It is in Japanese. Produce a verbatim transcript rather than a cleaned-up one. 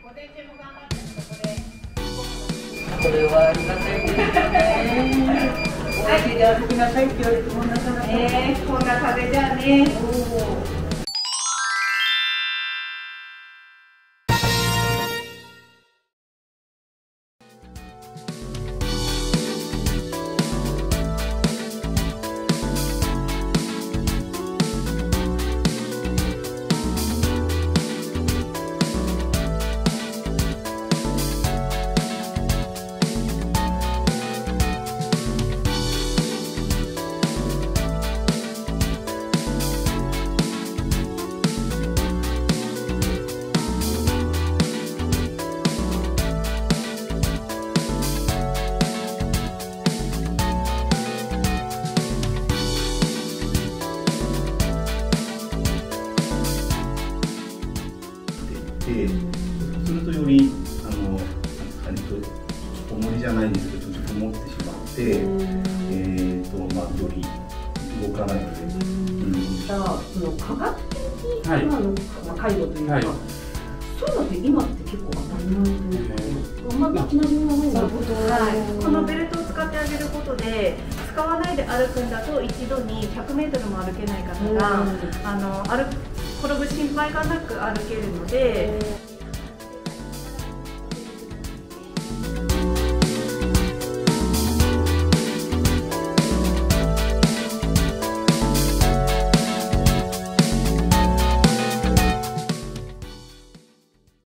これはありがたいですよね。お家で歩きなさいって言われてもなかなか。 えー、こんな風じゃね。 するとよりあの重りじゃないんですけど閉じこもってしまって、えーとまあ、より動かないので。 じゃあその科学的はいなの、まあ、介護というか、はい、そういうのって今って結構当たり前というか、あんまり聞きなじみがないなるほど。 はい、このベルトを使ってあげることで使わないで歩くんだと一度にひゃくメートルも歩けない方が、あの歩転ぶ心配がなく歩けるので。